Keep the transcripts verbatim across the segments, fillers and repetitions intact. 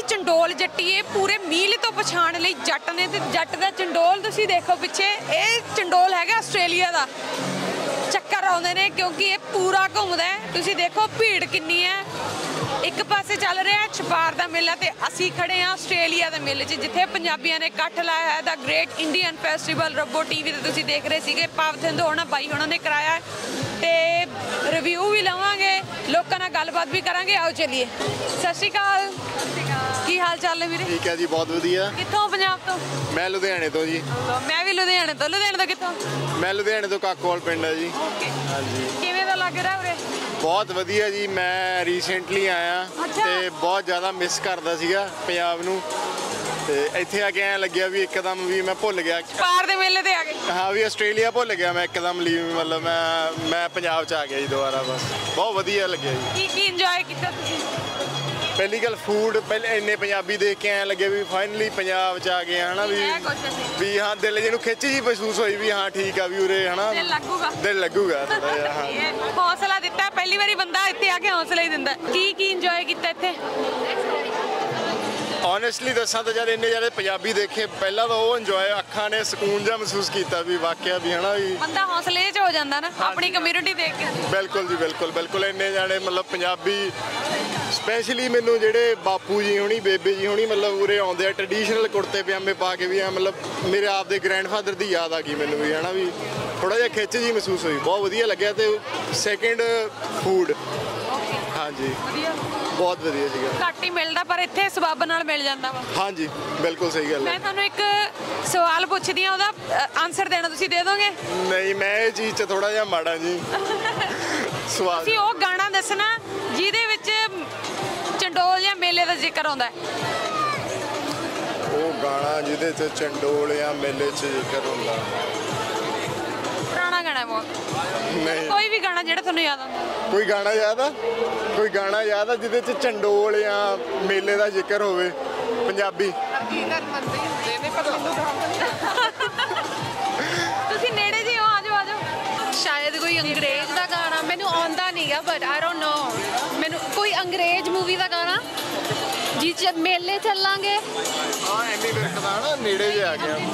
ਚੰਡੋਲ ਜੱਟੀਏ ਪੂਰੇ ਮੀਲ ਤੋਂ ਪਛਾਣ ਲਈ ਜੱਟ ਨੇ ਤੇ ਜੱਟ ਦਾ ਚੰਡੋਲ ਤੁਸੀਂ ਦੇਖੋ ਪਿੱਛੇ ਇਹ ਚੰਡੋਲ ਹੈਗਾ ਆਸਟ੍ਰੇਲੀਆ ਦਾ ਚੱਕਰ ਆਉਂਦੇ ਨੇ ਕਿਉਂਕਿ ਇਹ ਪੂਰਾ ਘੁੰਮਦਾ ਹੈ ਤੁਸੀਂ ਦੇਖੋ ਭੀੜ ਕਿੰਨੀ ਹੈ ਇੱਕ ਪਾਸੇ ਚੱਲ ਰਿਹਾ ਛਪਾਰ ਦਾ ਮੇਲਾ ਤੇ ਅਸੀਂ ਖੜੇ ਹਾਂ ਆਸਟ੍ਰੇਲੀਆ ਦੇ ਮੇਲੇ 'ਚ ਜਿੱਥੇ ਪੰਜਾਬੀਆਂ ਨੇ ਇਕੱਠ ਲਾਇਆ ਹੈ ਦਾ great Indian festival Rabbo TV ਤੇ ਤੁਸੀਂ ਦੇਖ ਰਹੇ ਸੀਗੇ ਪਾਵਥਿੰਦ ਹੋਣਾ ਬਾਈ ਹੋਣਾ ਨੇ ਕਰਾਇਆ ਤੇ ਰਿਵਿਊ ਵੀ ਲਵਾਂਗੇ ਲੋਕਾਂ ਨਾਲ ਗੱਲਬਾਤ ਵੀ ਕਰਾਂਗੇ ਆਓ ਚਲਿਏ ਸਤਿ ਸ਼੍ਰੀ ਅਕਾਲ ਕੀ ਹਾਲ ਚਾਲ ਹੈ ਵੀਰੇ ਠੀਕ ਹੈ ਜੀ ਬਹੁਤ ਵਧੀਆ ਕਿੱਥੋਂ ਪੰਜਾਬ ਤੋਂ ਮੈਂ ਲੁਧਿਆਣੇ ਤੋਂ ਜੀ ਮੈਂ ਵੀ ਲੁਧਿਆਣੇ ਤੋਂ ਲੁਧਿਆਣੇ ਤੋਂ ਕਿੱਥੋਂ ਮੈਂ ਲੁਧਿਆਣੇ ਤੋਂ ਕਾਕੋਵਾਲ ਪਿੰਡ ਹੈ ਜੀ ਹਾਂਜੀ ਕਿਵੇਂ ਦਾ ਲੱਗ ਰਿਹਾ ਉਰੇ ਬਹੁਤ ਵਧੀਆ ਜੀ ਮੈਂ ਰੀਸੈਂਟਲੀ ਆਇਆ ਤੇ ਬਹੁਤ ਜ਼ਿਆਦਾ ਮਿਸ ਕਰਦਾ ਸੀਗਾ ਪੰਜਾਬ ਨੂੰ ਤੇ ਇੱਥੇ ਆ ਕੇ ਐਂ ਲੱਗਿਆ ਵੀ ਇੱਕਦਮ ਵੀ ਮੈਂ ਭੁੱਲ ਗਿਆ ਪਾਰ ਦੇ ਮੇਲੇ ਤੇ ਆ ਗਏ ਹਾਂ ਵੀ ਆਸਟ੍ਰੇਲੀਆ ਭੁੱਲ ਗਿਆ ਮੈਂ ਇੱਕਦਮ ਲੀਵ ਮਤਲਬ ਮੈਂ ਮੈਂ ਪੰਜਾਬ 'ਚ ਆ ਗਿਆ ਜੀ ਦੁਬਾਰਾ ਬਸ ਬਹੁਤ ਵਧੀਆ ਲੱਗਿਆ ਜੀ ਕੀ ਕੀ ਇੰਜੋਏ ਕੀਤਾ ਤੁਸੀਂ ਪਹਿਲੀ ਗੱਲ ਫੂਡ ਪਹਿਲੇ ਇੰਨੇ ਪੰਜਾਬੀ ਦੇਖ ਕੇ ਐਂ ਲੱਗਿਆ ਵੀ ਫਾਈਨਲੀ ਪੰਜਾਬ 'ਚ ਆ ਗਏ ਹਨਾ ਵੀ ਵੀ ਹਾਂ ਦਿਲ ਜਿਹਨੂੰ ਖਿੱਚ ਜੀ ਮਹਿਸੂਸ ਹੋਈ ਵੀ ਹਾਂ ਠੀਕ ਆ ਵੀ ਉਰੇ ਹਨਾ ਦਿਲ ਲੱਗੂਗਾ ਦਿਲ ਲੱਗੂਗਾ ਥੋੜਾ ਜਿਹਾ ਹਾਂ ਹੌਸਲਾ ਦਿੱਤਾ ਪਹਿਲੀ ਵਾਰੀ ਬੰਦਾ ਇੱਥੇ ਆ ਕੇ ਹੌਸਲਾ ਹੀ ਦਿੰਦਾ ਕੀ ਕੀ ਇੰਜੋਏ ਕੀਤਾ ਇੱਥੇ ਓਨੈਸਟਲੀ ਦੱਸਾਂ ਤਾਂ ਜਦ ਇੰਨੇ ਜ਼ਿਆਦਾ ਪੰਜਾਬੀ ਦੇਖੇ ਪਹਿਲਾਂ ਤਾਂ ਉਹ ਇੰਜੋਏ ਅੱਖਾਂ ਨੇ ਸਕੂਨ ਜਿਹਾ ਮਹਿਸੂਸ ਕੀਤਾ ਵੀ ਵਾਕਿਆ ਵੀ ਹਨਾ ਵੀ ਬੰਦਾ ਹੌਸਲੇ 'ਚ ਹੋ ਜਾਂਦਾ ਨਾ ਆਪਣੀ ਕਮਿਊਨਿਟੀ ਦੇਖ ਕੇ ਬਿਲਕੁਲ ਜੀ ਬਿਲਕੁਲ ਬਿਲਕੁਲ ਇੰਨੇ ਜਾਣੇ ਮਤਲਬ ਪੰਜਾਬੀ ਸਪੈਸ਼ਲੀ ਮੈਨੂੰ ਜਿਹੜੇ ਬਾਪੂ ਜੀ ਹੋਣੀ ਬੇਬੇ ਜੀ ਹੋਣੀ ਮਤਲਬ ਉਰੇ ਆਉਂਦੇ ਆ ਟ੍ਰੈਡੀਸ਼ਨਲ ਕੁੜਤੇ ਪਜਾਮੇ ਪਾ ਕੇ ਵੀ ਆ ਮਤਲਬ ਮੇਰੇ ਆਪ ਦੇ ਗ੍ਰੈਂਡਫਾਦਰ ਦੀ ਯਾਦ ਆ ਗਈ ਮੈਨੂੰ ਵੀ ਹਨਾ ਵੀ ਥੋੜਾ ਜਿਹਾ ਖਿੱਚ ਜੀ ਮਹਿਸੂਸ ਹੋਈ ਬਹੁਤ ਵਧੀਆ ਲੱਗਿਆ ਤੇ ਸੈਕਿੰਡ ਫੂਡ ਹਾਂਜੀ ਬਹੁਤ ਵਧੀਆ ਸੀਗਾ ਘੱਟ ਹੀ ਮਿਲਦਾ ਪਰ ਇੱਥੇ ਸਬੱਬ ਨਾਲ ਮਿਲ ਜਾਂਦਾ ਵਾ ਹਾਂਜੀ ਬਿਲਕੁਲ ਸਹੀ ਗੱਲ ਹੈ ਮੈਂ ਤੁਹਾਨੂੰ ਇੱਕ ਸਵਾਲ ਪੁੱਛਦੀ ਆ ਉਹਦਾ ਆਨਸਰ ਦੇਣਾ ਤੁਸੀਂ ਦੇ ਦੋਗੇ ਨਹੀਂ ਮੈਂ ਇਹ ਚੀਜ਼ 'ਚ ਥੋੜਾ ਜਿਹਾ ਮਾੜਾ ਜੀ ਸਵਾਲ ਤੁਸੀਂ ਉਹ ਗਾਣਾ ਦੱਸਣਾ ਜਿਹਦੇ ਵਿੱਚ ਚੰਡੋਲ ਜਾਂ ਮੇਲੇ ਦਾ ਜ਼ਿਕਰ ਆਉਂਦਾ ਹੈ ਉਹ ਗਾਣਾ ਜਿਹਦੇ 'ਚ ਚੰਡੋਲ ਜਾਂ ਮੇਲੇ 'ਚ ਜ਼ਿਕਰ ਹੁੰਦਾ ਪੁਰਾਣਾ ਗਾਣਾ ਬਹੁਤ ਨਹੀਂ ਕੋਈ ਵੀ ਗਾਣਾ ਜਿਹੜਾ ਤੁਹਾਨੂੰ ਯਾਦ ਆਉਂਦਾ ਕੋਈ ਗਾਣਾ ਯਾਦ ਆ ਕੋਈ ਗਾਣਾ ਯਾਦ ਆ ਜਿਹਦੇ 'ਚ ਚੰਡੋਲ ਜਾਂ ਮੇਲੇ ਦਾ ਜ਼ਿਕਰ ਹੋਵੇ ਪੰਜਾਬੀ ਤੁਸੀਂ ਨੇੜੇ ਜੀ ਹੋ ਆਜੋ ਆਜੋ ਸ਼ਾਇਦ ਕੋਈ ਅੰਗਰੇਜ਼ ਦਾ ਗਾਣਾ ਮੈਨੂੰ ਆਉਂਦਾ ਨਹੀਂਗਾ ਬਟ ਆਈ ਡੋਨਟ ਨੋ ਮੈਨੂੰ ਕੋਈ ਅੰਗਰੇਜ਼ ਮੂਵੀ ਦਾ ਗਾਣਾ ਜੀ ਚ ਮੇਲੇ ਚੱਲਾਂਗੇ ਹਾਂ ਐਨੀ ਵੇਖਦਾ ਨਾ ਨੇੜੇ ਜਿਹਾ ਆ ਗਿਆ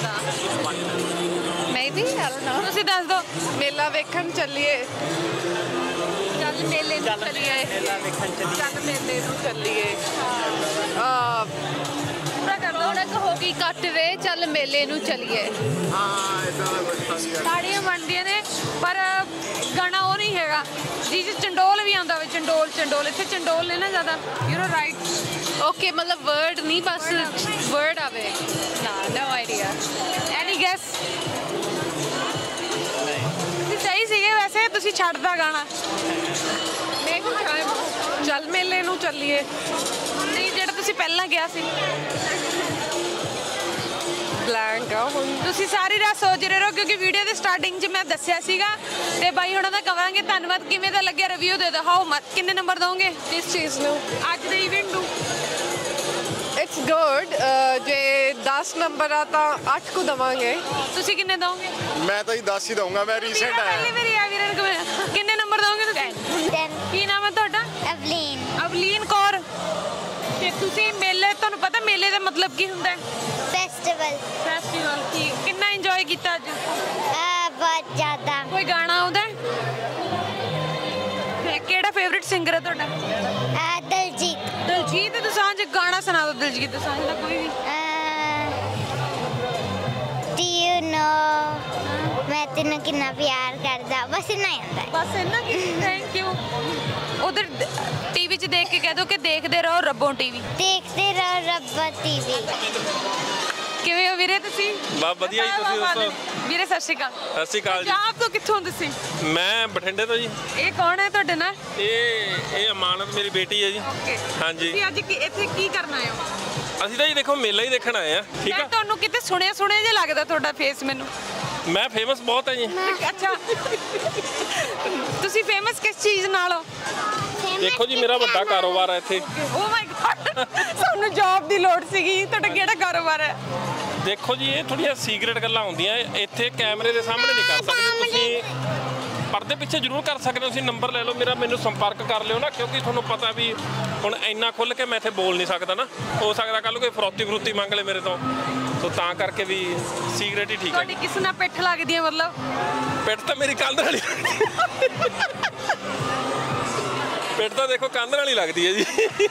ਮੇਬੀ ਆਈ ਡੋਨਟ ਨੋ ਤੁਸੀਂ ਦੱਸ ਦਿਓ ਮੇਲਾ ਵੇਖਣ ਚੱਲੀਏ ਚੱਲ ਮੇਲੇ ਨੂੰ ਚੱਲੀਏ ਮੇਲਾ ਵੇਖਣ ਚੱਲੀਏ ਚੱਲ ਮੇਲੇ ਨੂੰ ਚੱਲੀਏ ਆ ਪੂਰਾ ਕਰ ਲਓ ਰੌਣਕ ਹੋ ਗਈ ਕੱਟ ਵੇ ਚੱਲ ਮੇਲੇ ਨੂੰ ਚੱਲੀਏ ਹਾਂ ਇਦਾਂ ਦਾ ਕੁਝ ਤਾੜੀਆਂ ਬਣਦੀਆਂ ਨੇ ਪਰ ਗਾਣਾ ਉਹ ਨਹੀਂ ਹੈਗਾ ਜੀ ਜੀ ਚੰਡੋਲ ਵੀ ਆਉਂਦਾ ਵੇ ਚੰਡੋਲ ਚੰਡੋਲ ਇੱਥੇ ਚੰਡੋਲ ਨੇ ਨਾ ਜ਼ਿਆਦਾ ਯੂ ਨੋ ਰਾਈਟ ਓਕੇ ਮਤਲਬ ਵਰਡ ਨਹੀਂ ਬਸ ਵਰਡ ਆਵੇ ਨਾ ਨੋ ਆਈਡੀਆ ਐਨੀ ਗੈਸ ਤੁਸੀਂ ਸਹੀ ਸੀਗੇ ਵੈਸੇ ਤੁਸੀਂ ਛੱਡਦਾ ਗਾਣਾ ਮੈਂ ਚੱਲ ਮੇਲੇ ਨੂੰ ਚੱਲੀਏ ਨਹੀਂ ਜਿਹੜਾ ਤੁਸੀਂ ਪਹਿਲਾਂ ਗਿਆ ਸੀ ਬਲੈਂਕ ਆ ਹੁਣ ਤੁਸੀਂ ਸਾਰੀ ਰਾਤ ਸੋਚ ਰਹੇ ਰਹੋ ਕਿਉਂਕਿ ਵੀਡੀਓ ਦੇ ਸਟਾਰਟਿੰਗ 'ਚ ਮੈਂ ਦੱਸਿਆ ਸੀਗਾ ਤੇ ਬਾਈ ਹੁਣਾਂ ਦਾ ਕਵਾਂਗੇ ਧੰਨਵਾਦ ਕਿਵੇਂ ਦਾ ਲੱਗਿਆ ਰਿਵਿਊ ਦੇ ਦਿਓ ਹਾਓ ਮਤ ਕਿੰਨੇ ਨੰਬਰ ਦੋਗੇ ਇਸ ਚੀਜ਼ ਨੂੰ ਅੱਜ ਦੇ ਇਵੈਂਟ ਨੂੰ ਇਟਸ ਗੁੱਡ ਜੇ ਦਸ ਨੰਬਰ ਆ ਤਾਂ ਅੱਠ ਕੁ ਦਵਾਂਗੇ ਤੁਸੀਂ ਕਿੰਨੇ ਦੋਗੇ ਮੈਂ ਤਾਂ ਹੀ ਦੱਸ ਹੀ ਦਊਂਗਾ ਮੈਂ ਰੀਸੈਂਟ ਆਇਆ ਪਹਿਲੀ ਵਾਰੀ ਆ ਵੀਰਨ ਕੋਲ ਕਿੰਨੇ ਨੰਬਰ ਦੋਗੇ ਤੁਸੀਂ ਕੀ ਨਾਮ ਹੈ ਤੁਹਾਡਾ ਅਵਲੀਨ ਅਵਲੀਨ ਕੌਰ ਤੇ ਤੁਸੀਂ ਮੇਲੇ ਤੁਹਾਨੂੰ ਪਤਾ ਮੇਲੇ ਦਾ ਮਤਲਬ ਕੀ ਹੁੰਦਾ ਹੈ ਫੈਸਟੀਵਲ ਫੈਸਟੀਵਲ ਕੀ ਕਿੰਨਾ ਇੰਜੋਏ ਕੀਤਾ ਅੱਜ ਆ ਬਹੁਤ ਜ਼ਿਆਦਾ ਕੋਈ ਗਾਣਾ ਆਉਂਦਾ ਹੈ ਕਿਹੜਾ ਫੇਵਰਿਟ ਸਿੰਗਰ ਹੈ ਤੁਹਾਡਾ ਆ ਦਲਜੀਤ ਦਲਜੀਤ ਦੋਸਾਂਝ ਗਾਣਾ ਸੁਣਾ ਦਿਓ ਦਲਜੀਤ ਦੋਸਾਂਝ ਦਾ ਕੋਈ ਵੀ ਡੂ ਯੂ ਨੋ ਮੈਂ ਤੈਨੂੰ ਕਿੰਨਾ ਪਿਆਰ ਕਰਦਾ ਬਸ ਇੰਨਾ ਹੀ ਆਉਂਦਾ ਬਸ ਇੰਨਾ ਕੀ ਥੈਂਕ ਯੂ ਉਧਰ ਟੀਵੀ 'ਚ ਦੇਖ ਕੇ ਕਹਿ ਦੋ ਕਿ ਦੇਖਦੇ ਰਹੋ ਰੱਬੋਂ ਟੀਵੀ ਦੇਖਦੇ ਰਹੋ ਰੱਬਾ ਟੀਵੀ ਕਿਵੇਂ ਹੋ ਵੀਰੇ ਤੁਸੀਂ ਬਾ ਵਧੀਆ ਜੀ ਤੁਸੀਂ ਦੱਸੋ ਵੀਰੇ ਸਤਿ ਸ਼੍ਰੀ ਅਕਾਲ ਸਤਿ ਸ਼੍ਰੀ ਅਕਾਲ ਜੀ ਪੰਜਾਬ ਤੋਂ ਕਿੱਥੋਂ ਤੁਸੀਂ ਮੈਂ ਬਠਿੰਡੇ ਤੋਂ ਜੀ ਇਹ ਕੌਣ ਹੈ ਤੁਹਾਡੇ ਨਾਲ ਇਹ ਇਹ ਅਮਾਨਤ ਮੇਰੀ ਬੇਟੀ ਹੈ ਜੀ ਓਕੇ ਹਾਂਜੀ ਤੁਸੀਂ ਅੱਜ ਕੀ ਇੱਥੇ ਕੀ ਕਰਨ ਆਏ ਹੋ ਅਸੀਂ ਤਾਂ ਜੀ ਦੇਖੋ ਮੇਲਾ ਹੀ ਦੇਖਣ ਆਏ ਆ ਠੀਕ ਮੈਂ ਆ ਤੁਹਾਨੂੰ ਕਿਤੇ ਸੁਣਿਆ ਸੁਣਿਆ ਜਿਹਾ ਲੱਗਦਾ ਤੁਹਾਡਾ ਫੇਸ ਮੈਨੂੰ ਮੈਂ ਫੇਮਸ ਬਹੁਤ ਹੈ ਜੀ ਅੱਛਾ ਤੁਸੀਂ ਫੇਮਸ ਕਿਸ ਚੀਜ਼ ਨਾਲ ਹੋ ਦੇਖੋ ਜੀ ਮੇਰਾ ਵੱਡਾ ਕਾਰੋਬਾਰ ਹੈ ਇੱਥੇ ਓ ਮਾਈ ਗॉड ਸਾਨੂੰ ਜੌਬ ਦੀ ਲੋੜ ਸੀਗੀ ਤੁਹਾਡਾ ਕਿਹੜਾ ਕਾਰੋਬਾਰ ਹੈ ਦੇਖੋ ਜੀ ਇਹ ਥੋੜੀਆਂ ਸੀਕ੍ਰੇਟ ਗੱਲਾਂ ਹੁੰਦੀਆਂ ਇੱਥੇ ਕੈਮਰੇ ਦੇ ਸਾਹਮਣੇ ਨਹੀਂ ਕਰ ਸਕਦੇ ਤੁਸੀਂ ਪਰਦੇ ਪਿੱਛੇ ਜ਼ਰੂਰ ਕਰ ਸਕਦੇ ਹੋ ਤੁਸੀਂ ਨੰਬਰ ਲੈ ਲਓ ਮੇਰਾ ਮੈਨੂੰ ਸੰਪਰਕ ਕਰ ਲਿਓ ਨਾ ਕਿਉਂਕਿ ਤੁਹਾਨੂੰ ਪਤਾ ਵੀ ਹੁਣ ਇੰਨਾ ਖੁੱਲ੍ਹ ਕੇ ਮੈਂ ਇੱਥੇ ਬੋਲ ਨਹੀਂ ਸਕਦਾ ਨਾ, ਹੋ ਸਕਦਾ ਕੱਲ੍ਹ ਕੋਈ ਫਰੋਤੀ ਫਰੂਤੀ ਮੰਗ ਲੈ ਮੇਰੇ ਤੋਂ, ਸੋ ਤਾਂ ਕਰਕੇ ਵੀ ਸੀਕ੍ਰੇਟ ਹੀ ਠੀਕ ਹੈ। ਤੁਹਾਡੀ ਕਿਸ ਨਾਲ ਪਿੱਠ ਲੱਗਦੀ ਹੈ ਮਤਲਬ? ਪਿੱਠ ਤਾਂ ਮੇਰੀ ਕੰਧ ਵਾਲੀ ਪਿੱਠ ਤਾਂ ਦੇਖੋ ਕੰਧ ਵਾਲੀ ਲੱਗਦੀ ਹੈ ਜੀ।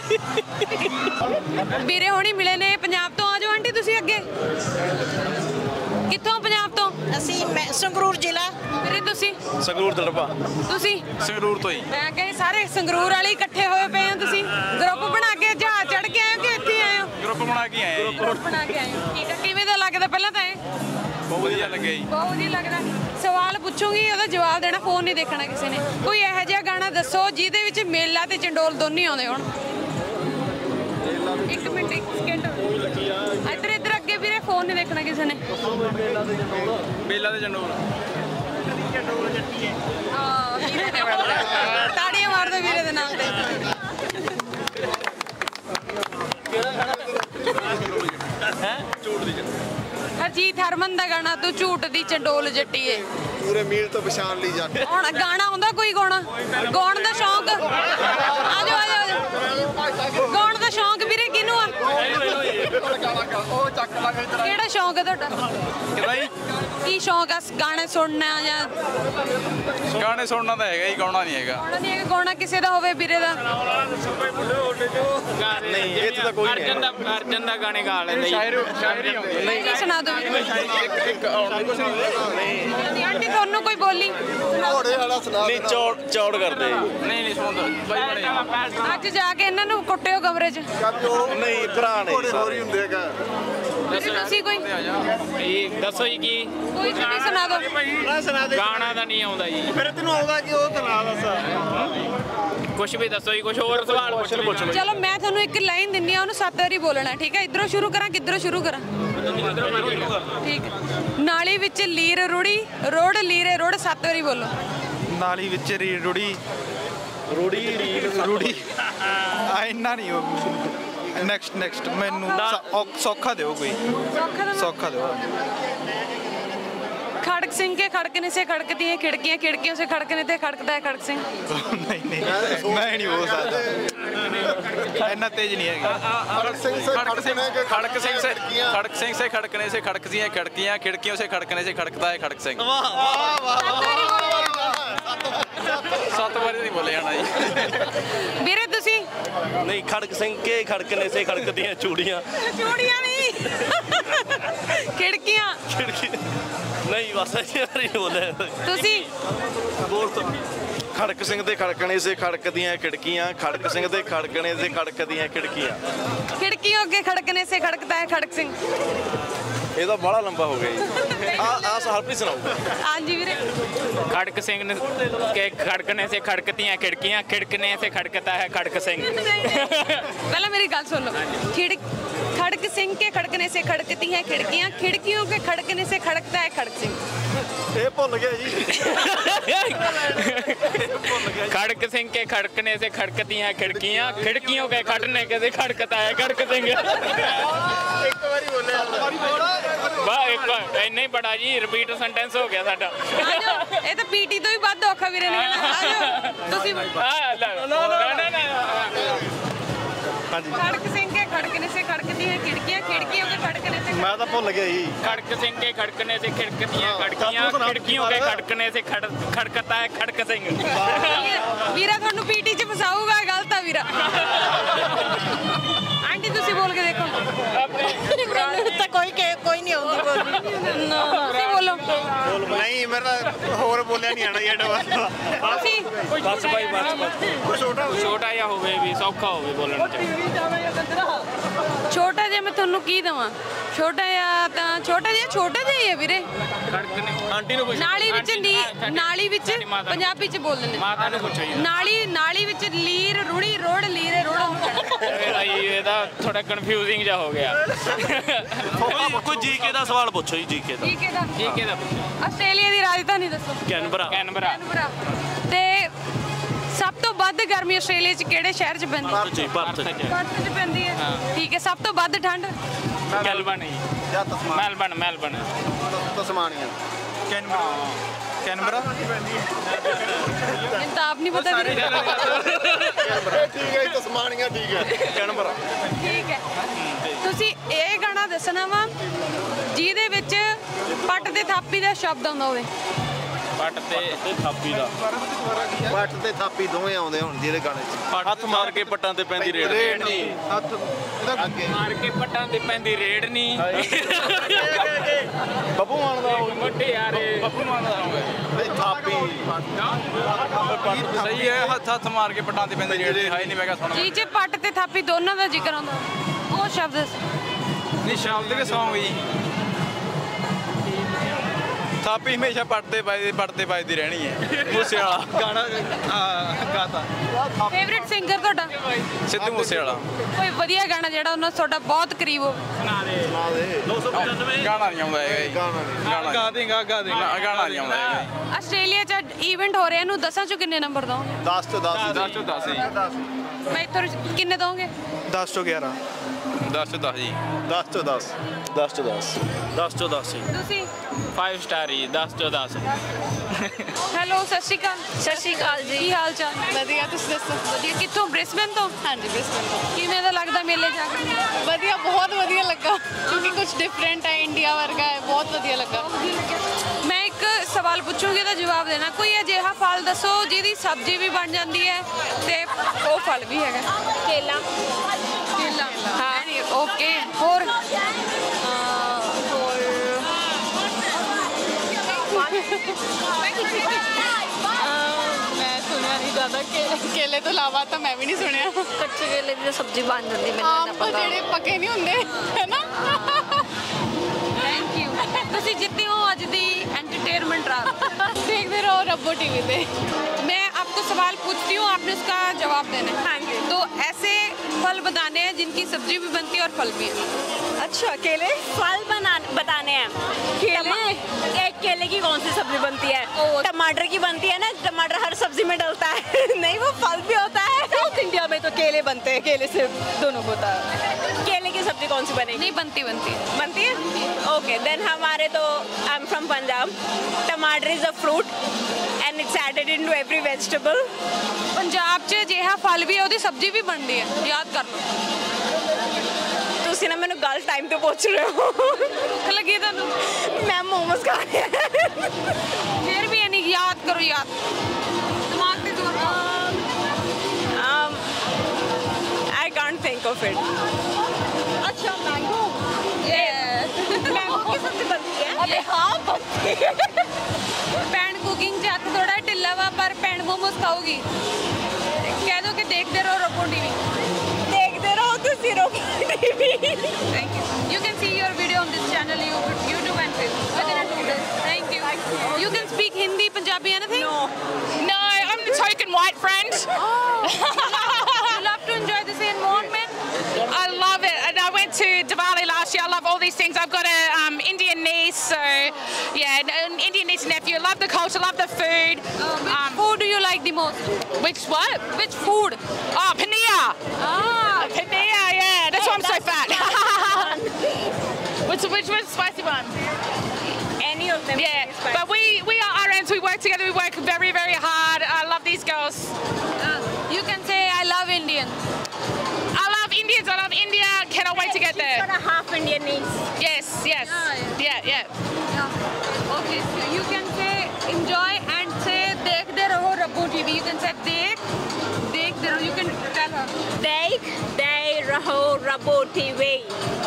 ਵੀਰੇ ਹੋਣੀ ਮਿਲੇ ਨੇ ਪੰਜਾਬ ਤੋਂ, ਆ ਜਾਓ ਆਂਟੀ ਤੁਸੀਂ ਅੱਗੇ। ਕਿੱਥੋਂ ਪੰਜਾਬ ਤੋਂ? ਅਸੀਂ ਮੈਂ ਸੰਗਰੂਰ ਜ਼ਿਲ੍ਹਾ। ਵੀਰੇ ਤੁਸੀਂ? ਸੰਗਰੂਰ ਦੜਬਾ। ਤੁਸੀਂ? ਸੰਗਰੂਰ ਤੋਂ ਹੀ। ਮੈਂ ਕਹੇ ਸਾਰੇ ਸੰਗਰੂਰ ਵਾਲੇ ਇਕੱਠੇ ਹੋਏ ਪਏ ਹੋ ਤੁਸੀਂ, ਗਰੁੱਪ ਬਣਾ ਕੇ ਜਹਾਜ਼ ਚੜ ਕੇ ਆਏ ਹੋ ਕਿ ਇੱਥੇ ਆਏ ਹੋ? ਗਰੁੱਪ ਬਣਾ ਕੇ ਆਏ ਆ ਜੀ। ਗਰੁੱਪ ਬਣਾ ਕੇ ਆਏ ਹੋ, ਠੀਕ ਹੈ। ਕਿਵੇਂ ਦਾ ਲੱਗਦਾ ਪਹਿਲਾਂ ਤਾਂ ਇਹ? ਬਹੁਤ ਵਧੀਆ ਲੱਗਿਆ ਜੀ। ਬਹੁਤ ਵਧੀਆ ਲੱਗਦਾ। ਸਵਾਲ ਪੁੱਛੂਗੀ ਉਹਦਾ ਜਵਾਬ ਦੇਣਾ, ਫੋਨ ਨਹੀਂ ਦੇਖਣਾ ਕਿਸੇ ਨੇ। ਕੋਈ ਇਹੋ ਜਿਹਾ ਗਾਣਾ ਦੱਸੋ ਜਿਹਦੇ ਵਿੱਚ ਮੇਲਾ ਤੇ ਚੰਡੋਲ ਦੋਨੇ ਆਉਂਦੇ ਹੋਣ। ਇੱਕ ਮਿੰਟ, ਇੱਕ ਸਕਿੰਟ। ਇੱਧਰ ਇੱਧਰ ਅੱਗੇ ਵੀਰੇ, ਫੋਨ ਨਹੀਂ ਦੇਖਣਾ ਕਿਸੇ ਨੇ। ਮੇਲਾ ਤੇ ਚੰਡੋਲ। ਹਾਂ ਵੀਰੇ ਨੇ ਬੋਲਿਆ। ਤਾੜੀਆਂ ਮਾਰ ਦਿਓ ਵੀਰੇ ਦੇ ਨਾਮ ਤੇ। ਹਰਜੀਤ ਹਰਮਨ ਦਾ ਗਾਣਾ ਤੂੰ ਝੂਠ ਦੀ ਚੰਡੋਲ ਜੱਟੀਏ। ਪੂਰੇ ਮੀਲ ਤੋਂ ਪਛਾਣ ਲਈ ਜਾ। ਹੁਣ ਗਾਣਾ ਆਉਂਦਾ ਕੋਈ ਗਾਉਣਾ? ਗਾਉਣ ਦਾ ਸ਼ੌਂਕ? ਆਜੋ ਆਜੋ ਆਜੋ। ਗਾਉਣ ਦਾ ਸ਼ੌਂਕ ਵੀਰੇ ਕਿਹਨੂੰ ਆ? ਕਿਹੜਾ ਸ਼ੌਂਕ ਹੈ ਤੁਹਾਡਾ? ਕੀ ਸ਼ੌਂਕ ਆ? ਗਾਣੇ ਸੁਣਨਾ ਜਾਂ ਗਾਣੇ ਸੁਣਨਾ ਤਾਂ ਹੈਗਾ ਜੀ, ਗਾਉਣਾ ਨਹੀਂ ਹੈਗਾ। ਗਾਉਣਾ ਨਹੀਂ ਹੈਗਾ? ਗਾਉਣਾ ਕਿਸੇ ਦਾ ਹੋਵੇ ਵੀਰੇ ਦਾ। ਨਹੀਂ ਇੱਥੇ ਤਾਂ ਕੋਈ ਨਹੀਂ। ਅਰਜਨ ਦਾ ਗਾਣੇ ਗਾ ਲੈਂਦਾ ਜੀ। ਸ਼ਾਇਰੀ ਆਉਂਦੀ ਨਹੀਂ ਸੁਣਾ ਦਿਓ ਵੀਰੇ। ਇੱਕ ਇੱਕ ਆਉਂਦੀ ਕੁਛ ਨਹੀਂ ਆਂਟੀ ਤੁਹਾਨੂੰ ਕੋਈ ਬੋਲੀ? ਘੋੜੇ ਵਾਲਾ ਸੁਣਾ। ਨਹੀਂ ਚੌੜ ਚੌੜ ਕਰਦੇ ਨਹੀਂ ਨਹੀਂ ਸੁਣਦਾ ਬਾਈ ਬਣੇ। ਅੱਜ ਜਾ ਕੇ ਇਹਨਾਂ ਨੂੰ ਕੁੱਟਿਓ ਕਮਰੇ 'ਚ। ਨਹੀਂ ਭਰਾ ਨੇ ਘੋੜੇ ਹੋਰ ਹੀ ਹੁੰਦੇ ਹੈਗਾ। ਵੀਰੇ ਤੁਸੀਂ ਕੋਈ ਇਹ ਦੱਸੋ ਜੀ ਕੀ ਕੋਈ ਤੁਸੀਂ ਸੁਣਾ ਦਿਓ। ਗਾਣਾ ਤਾਂ ਨਹੀਂ ਆਉਂਦਾ ਜੀ। ਫਿਰ ਤੈਨੂੰ ਆਉਂਦਾ ਕਿ ਉਹ ਤਾਂ ਨਾ ਦੱਸ। ਕੁਝ ਵੀ ਦੱਸੋ ਜੀ, ਕੁਝ ਹੋਰ ਸਵਾਲ ਪੁੱਛ ਲਓ। ਚਲੋ ਮੈਂ ਤੁਹਾਨੂੰ ਇੱਕ ਲਾਈਨ ਦਿੰਨੀ ਆ, ਉਹਨੂੰ ਸੱਤ ਵਾਰੀ ਬੋਲਣਾ, ਠੀਕ ਹੈ? ਇਧਰੋਂ ਸ਼ੁਰੂ ਕਰਾਂ ਕਿੱਧਰੋਂ ਸ਼ੁਰੂ ਕਰਾਂ? ਠੀਕ ਹੈ। ਨਾਲੀ ਵਿੱਚ ਲੀਰ ਰੁੜੀ ਰੋੜ ਲੀਰੇ ਰੋੜ, ਸੱਤ ਵਾਰੀ ਬੋਲੋ। ਨਾਲੀ ਵਿੱਚ ਰੀੜ ਰੁੜੀ ਰੁੜੀ ਰੀੜ ਰੁੜੀ ਆ ਇੰਨਾ ਨਹੀਂ ਉਹ। ਨੈਕਸਟ ਨੈਕਸਟ ਮੈਨੂੰ ਸੌ- ਸੌਖਾ ਦਿਓ ਕੋਈ, ਸੌਖਾ ਦਾ ਸੌਖਾ ਦਿਓ। खड़क सिंह के खड़कने से खड़कती हैं खिड़कियां, खिड़कियों से खड़कने से खड़कता है खड़क सिंह। ਨਹੀਂ ਨਹੀਂ ਮੈਂ ਨਹੀਂ ਹੋ ਸਕਦਾ, ਇੰਨਾ ਤੇਜ਼ ਨਹੀਂ ਹੈਗਾ। खड़क सिंह से खड़क सिंह खड़कने के खड़क सिंह से खड़क सिंह से खड़कने से खड़कती हैं खिड़कियां, खिड़कियों से खड़कने से खड़कता है खड़क सिंह। ਸੱਤ ਵਾਰੀ ਨਹੀਂ ਬੋਲੇ ਜਾਣਾ ਜੀ। ਵੀਰੇ ਤੁਸੀਂ? ਨਹੀਂ ਖੜਕ ਸਿੰਘ ਕੇ ਖੜਕਨੇ ਸੇ ਖੜਕਦੀਆਂ ਚੂੜੀਆਂ। ਚੂੜੀਆਂ ਨਹੀਂ, ਖਿੜਕੀਆਂ। ਖਿੜਕੀ ਨਹੀਂ ਬਸ ਇਹ ਵਾਰੀ ਨਹੀਂ ਬੋਲੇ। ਤੁਸੀਂ? ਬੋਲ ਤੋ। ਖੜਕ ਸਿੰਘ ਦੇ ਖੜਕਣੇ ਸੇ ਖੜਕਦੀਆਂ ਖਿੜਕੀਆਂ, ਖੜਕ ਸਿੰਘ ਦੇ ਖੜਕਣੇ ਸੇ ਖੜਕਦੀਆਂ ਖਿੜਕੀਆਂ। खिड़कियों के खड़कने से खड़कता है खड़क सिंह। ਇਹ ਤਾਂ ਬੜਾ ਲੰਬਾ ਹੋ ਗਿਆ ਜੀ। ਆ ਆ ਹਰਪ੍ਰੀਤ ਸੁਣਾਓ। ਹਾਂਜੀ ਵੀਰੇ। खड़क सिंह ने- के खड़कने से खड़कती हैं खिड़कियां, खिड़कने से खड़कता है खड़क सिंह। पहले मेरी गल सुन लो। खिड़ खड़क सिंह के खड़कने से खड़कती हैं खिड़कियां, खिड़कियों के खड़कने से खड़कता है खड़क सिंह। ਇਹ ਭੁੱਲ ਗਿਆ ਜੀ। खड़क सिंह के खड़कने से खड़कती हैं खिड़कियां, खिड़कियों के खड़ने के से खड़कता है खड़क सिंह। ਇੱਕ ਵਾਰੀ ਬੋਲਿਆ। ਵਾਹ ਇੱਕ ਇੰਨਾ ਹੀ ਬੜਾ ਜੀ, ਰਿਪੀਟ ਸੈਂਟੈਂਸ ਹੋ ਗਿਆ ਸਾਡਾ। ਆਜੋ, ਇਹ ਤਾਂ ਪੀਟੀ ਤੋਂ ਵੀ ਵੱਧ ਔਖਾ ਵੀਰੇ ਨੇ ਕਹਿਣਾ। ਆਜੋ ਤੁਸੀਂ। ਆ ਲੈ ਨਾ ਨਾ ਨਾ ਹਾਂਜੀ खड़क सिंह के खड़कने से खड़कती हैं खिड़कियां, खिड़कियों के खड़कने से ਮੈਂ ਤਾਂ ਭੁੱਲ ਗਿਆ ਜੀ। खड़क सिंह के खड़कने से खिड़कतियां खड़कियां, खिड़कियों के खड़कने से खड़ खड़कता है खड़क सिंह। ਵੀਰਾ ਤੁਹਾਨੂੰ ਪੀਟੀ 'ਚ ਫਸਾਊਗਾ, ਗਲਤ ਆ ਵੀਰਾ। ਆਂਟੀ ਤੁਸੀਂ ਬੋਲ ਕੇ ਦੇਖੋ। ਮੈਨੂੰ ਤਾਂ ਕੋਈ ਕੇ- ਕੋਈ ਨਹੀਂ ਆਉਂਦੀ ਬੋਲਦੀ। ਤੁਸੀਂ ਬੋਲੋ। ਨਹੀਂ ਮੇਰਾ ਹੋਰ ਬੋਲਿਆ ਨਹੀਂ ਆਣਾ ਜਿਹੜਾ। ਤੁਸੀਂ? ਬਸ ਬਾਈ ਬਸ ਬਸ ਛੋਟਾ ਜਿਹਾ ਹੋਵੇ ਵੀ ਸੌਖਾ ਹੋਵੇ ਬੋਲਣ ਚ। ਛੋਟਾ ਜਿਹਾ ਮੈਂ ਤੁਹਾਨੂੰ ਕੀ ਦਵਾਂ? ਛੋਟਾ ਜਿਹਾ ਤਾਂ ਛੋਟਾ ਜਿਹਾ ਛੋਟਾ ਜਿਹਾ ਹੀ ਹੈ ਵੀਰੇ। ਖੜਕਨੇ ਆਂਟੀ ਨੂੰ ਨਾਲੀ ਵਿੱਚ ਆਂਟੀ, ਨੀ ਸਾਡੀ- ਨਾਲੀ ਵਿੱਚ ਸਾਡੀ ਮਾਤਾ ਨੂੰ- ਪੰਜਾਬੀ ਚ ਬੋਲ ਦਿੰਦੇ। ਮਾਤਾ ਨੂੰ ਪੁੱਛੋ ਜੀ। ਨਾਲੀ ਨਾਲੀ ਵਿੱਚ ਲੀਰ ਰੁੜੀ ਰੋੜ ਲੀਰੇ ਰੋੜ। ਇਹਦਾ ਜੀ ਇਹਦਾ ਥੋੜਾ ਕਨਫਿਊਜ਼ਿੰਗ ਜਿਹਾ ਹੋ ਗਿਆ। ਕੋਈ ਜੀਕੇ ਦਾ ਸਵਾਲ ਪੁੱਛੋ ਜੀ। ਜੀਕੇ ਦਾ ਠੀਕ ਹੈ ਦਾ ਠੀਕ ਹੈ ਦਾ ਆਸਟ੍ਰੇਲੀਆ ਦੀ ਰਾਜਧਾਨੀ ਦੱਸੋ। ਕੈਨਬਰਾ। ਕੈਨਬਰਾ। ਕੈਨਬਰਾ। ਤੇ ਸਭ ਤੋਂ ਵੱਧ ਗਰਮੀ ਆਸਟ੍ਰੇਲੀਆ ਚ ਕਿਹੜੇ ਸ਼ਹਿਰ ਚ ਪੈਂਦੀ ਹੈ? ਜੀ ਭਾਰਤ ਭਾਰਤ ਚ ਪੈਂਦੀ ਹੈ। ਠੀਕ ਹੈ। ਸਭ ਤੋਂ ਵੱਧ ਠੰਡ? ਮੈਲਬਨ ਜੀ। ਜਾਂ Tasman Melbourne Melbourne Tasmania. Canberra Canberra ਮੈਨੂੰ ਤਾਂ ਆਪ ਨਹੀਂ ਪਤਾ ਵੀਰੇ। ਠੀਕ ਹੈ ਤਸਮਾਨੀਆ ਠੀਕ ਹੈ ਕੈਨਬਰਾ ਠੀਕ ਹੈ ਤੁਸੀਂ ਇਹ ਗਾਣਾ ਦੱਸਣਾ ਵਾ ਜਿਹਦੇ ਵਿੱਚ ਪੱਟ ਤੇ ਥਾਪੀ ਦਾ ਸ਼ਬਦ ਆਉਂਦਾ ਹੋਵੇ। ਪੱਟ ਤੇ ਥਾਪੀ ਦਾ ਪੱਟ ਤੇ ਥਾਪੀ ਦੋਵੇਂ ਆਉਂਦੇ ਹੁਣ ਜਿਹਦੇ ਗਾਣੇ 'ਚ ਹੱਥ ਮਾਰ ਕੇ ਪੱਟਾਂ ਤੇ ਪੈਂਦੀ ਰੇਡ ਰੇਡ ਨਹੀਂ ਹੱਥ ਮਾਰ ਕੇ ਪੱਟਾਂ ਤੇ ਪੈਂਦੀ ਰੇਡ ਨਹੀਂ ਬੱਬੂ ਮਾਨ ਦਾ ਮੋਟੇ ਯਾਰੇ ਬੱਬੂ ਮਾਨ ਦਾ ਹੋਵੇ ਥਾਪੀ ਸਹੀ ਹੈ ਹੱਥ ਹੱਥ ਮਾਰ ਕੇ ਪਟਾਂ ਤੇ ਪੈਂਦੀ ਰੇਡ ਹੈ ਨਹੀਂ ਮੈਂ ਕਿਹਾ ਸੁਣ ਜੀ ਚ ਪੱਟ ਤੇ ਥਾਪੀ ਦੋਨਾਂ ਦਾ ਜ਼ਿਕਰ ਆਉਂਦਾ ਉਹ ਸ਼ਬਦ ਨਹੀਂ ਸ਼ਬਦ ਕੇ ਸੌਂਗ ਜੀ ਥਾਪੀ ਹਮੇਸ਼ਾ ਪੜਦੇ ਪਾਈ ਪੜਦੇ ਪਾਈਦੀ ਰਹਿਣੀ ਹੈ ਮੂਸੇ ਵਾਲਾ ਗਾਣਾ ਗਾਤਾ ਫੇਵਰਿਟ ਸਿੰਗਰ ਤੁਹਾਡਾ ਸਿੱਧੂ ਮੂਸੇ ਵਾਲਾ ਕੋਈ ਵਧੀਆ ਗਾਣਾ ਜਿਹੜਾ ਉਹਨਾਂ ਤੁਹਾਡਾ ਬਹੁਤ ਕਰੀਬ ਹੋਵੇ। ਗਾਣਾ ਨਹੀਂ ਆਉਂਦਾ ਹੈਗਾ ਜੀ ਗਾਣਾ ਗਾ ਦੇਗਾ ਗਾ ਦੇਗਾ ਗਾਣਾ ਨਹੀਂ ਆਉਂਦਾ ਹੈਗਾ ਜੀ। ਆਸਟ੍ਰੇਲੀਆ ਚ ਇਵੈਂਟ ਹੋ ਰਿਹਾ ਇਹਨੂੰ ਦਸਾਂ ਚੋਂ ਕਿੰਨੇ ਨੰਬਰ ਦੋਗੇ? ਦਸ ਤੋਂ ਦਸ ਦਸ ਤੋਂ ਦਸ ਜੀ ਮੈਂ ਇੱਥੋਂ ਕਿੰਨੇ ਦੋਗੇ? ਦਸ ਤੋਂ ਗਿਆਰਾਂ ਦਸ ਤੋਂ ਦਸ ਜੀ ਦਸ ਤੋਂ ਦਸ ਦਸ ਤੋਂ ਦਸ ਦਸ ਤੋਂ ਦਸ ਹੀ ਤੁਸੀਂ ਪੰਜ ਸਟਾਰ ਹੀ ਦਸ ਤੋਂ ਦਸ ਹੈਲੋ ਸਤਿ ਸ਼੍ਰੀ ਅਕਾਲ। ਸਤਿ ਸ਼੍ਰੀ ਅਕਾਲ ਜੀ। ਕੀ ਹਾਲ ਚਾਲ? ਵਧੀਆ ਤੁਸੀਂ ਦੱਸੋ? ਵਧੀਆ ਕਿੱਥੋਂ ਬ੍ਰਿਸਬਨ ਤੋਂ? ਹਾਂਜੀ ਬਿਸਮਿਲ ਕਿਵੇਂ ਦਾ ਲੱਗਦਾ ਮੇਲੇ ਜਾ ਕੇ? ਵਧੀਆ ਬਹੁਤ ਵਧੀਆ ਲੱਗਾ ਕਿਉਂਕਿ ਕੁਝ ਡਿਫਰੈਂਟ ਹੈ ਇੰਡੀਆ ਵਰਗਾ ਹੈ ਬਹੁਤ ਵਧੀਆ ਲੱਗਾ। ਮੈਂ ਇੱਕ ਸਵਾਲ ਪੁੱਛੂੰਗੀ ਤਾਂ ਜਵਾਬ ਦੇਣਾ। ਕੋਈ ਅਜਿਹਾ ਫਲ ਦੱਸੋ ਜਿਹਦੀ ਸਬਜ਼ੀ ਵੀ ਬਣ ਜਾਂਦੀ ਹੈ ਤੇ ਉਹ ਫਲ ਵੀ ਹੈਗਾ? ਕੇਲਾ ਕੇਲਾ ਹਾਂ ਓਕੇ ਹੋਰ ਮੈਂ ਸੁਣਿਆ ਨਹੀਂ ਜ਼ਿਆਦਾ ਕੇਲੇ ਤੋਂ ਇਲਾਵਾ ਤਾਂ ਮੈਂ ਵੀ ਨਹੀਂ ਸੁਣਿਆ। ਕੱਚੇ ਕੇਲੇ ਦੀ ਸਬਜ਼ੀ ਬਣ ਜਾਂਦੀ ਆਮ ਤਾਂ ਜਿਹੜੇ ਪੱਕੇ ਨਹੀਂ ਹੁੰਦੇ ਹੈ ਨਾ। Thank you. ਤੁਸੀਂ ਜਿੱਤੇ ਹੋ ਅੱਜ ਦੀ एंटरटेनमेंट रात। देखते रहो रब्बो टीवी पे। मैं आपको सवाल पूछती हूँ आपने उसका जवाब देना है। हाँ जी। तो ऐसे फल बताने हैं जिनकी सब्जी भी बनती है और फल भी है। अच्छा केले फल बना बताने हैं केले एक केले की कौन सी सब्जी बनती है? टमाटर की बनती है ना टमाटर हर सब्जी में डलता है नहीं वो फल भी होता है। साउथ इंडिया में तो केले बनते हैं केले से दोनों होता है। केले की सब्जी कौन सी बनेगी? नहीं बनती बनती है बनती है ओके देन हमारे तो आई एम फ्रॉम पंजाब टमाटर is a fruit and it's added into every vegetable. Punjab च अजिहा फल भी है ਉਹਦੀ ਸਬਜ਼ੀ ਵੀ ਬਣਦੀ ਹੈ ਯਾਦ ਕਰ ਲਓ। ਤੁਸੀਂ ਨਾ ਮੈਨੂੰ ਗਲਤ ਟਾਈਮ ਤੇ ਪੁੱਛ ਰਹੇ ਹੋ। ਭੁੱਖ ਲੱਗੀ ਤੁਹਾਨੂੰ? ਮੈਂ ਮੋਮੋਸ ਖਾ ਰਹੀ ਹਾਂ। ਫਿਰ ਵੀ ਇਹ ਨਹੀਂ ਯਾਦ ਕਰੋ ਯਾਦ ਦਿਮਾਗ ਤੇ ਜ਼ੋਰ ਪਾਓ। um I can't think of it। अच्छा मैंगो मैंगो की सब्जी बनती है? अरे हाँ बनती है। ਭੈਣ ਕੁਕਿੰਗ 'ਚ ਹੱਥ ਥੋੜਾ ਢਿੱਲਾ ਵਾ ਪਰ ਭੈਣ ਮੋਮੋਸ ਖਾਊਗੀ। ਕਹਿ ਦੋ ਕਿ ਦੇਖਦੇ ਰਹੋ ਰੱਬੋ ਟੀਵੀ। देखते रहो ਤੁਸੀਂ Rabbo TV. Thank you. You can see your video on this channel, you- YouTube and Facebook. Within a two days. Thank you. You can speak Hindi, Punjabi, anything? No. No, I'm the token white friend. You love to enjoy this environment? I love it, and I went to Diwali last year. I love all these things. I've got a um, Indian niece, so yeah, an- an Indian niece and nephew. Love the culture, love the food. Uh, which Um, food do you like the most? Which what? Which food? Oh, paneer. Ah, Paneer, yeah. That's why I'm so fat. which which was spicy one? Any of them? Yeah, but we we are R Ms. We work together. We work very very hard. I love these girls. uh, you can say I love Indian. I love Indians. I love India. Cannot wait to get She's there. got a half Indian niece. Yes, yes, Yeah, yeah, yeah. Yeah. Okay, so you can say enjoy and say देखते रहो Rabbo TV. You can say देख देखते रहो. You can tell her. Deik, Dei, Raho, Rabo, T V.